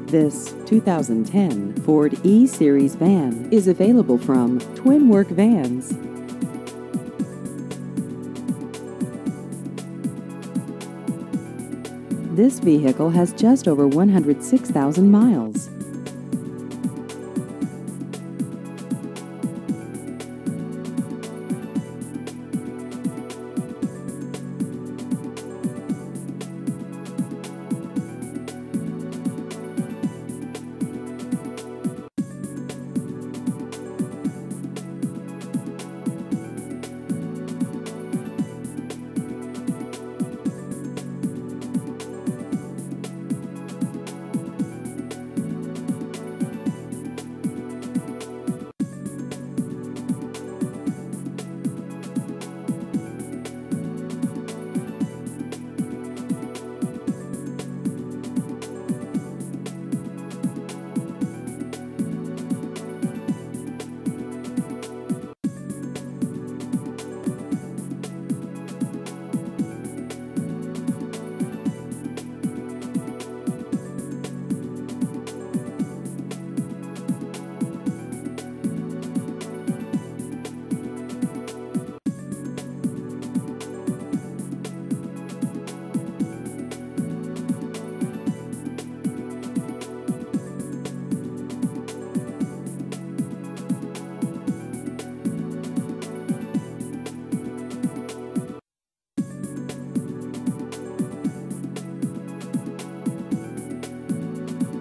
This 2010 Ford E-Series van is available from Twin Work Vans. This vehicle has just over 106,000 miles.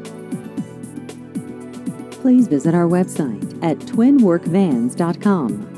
Please visit our website at twinworkvans.com.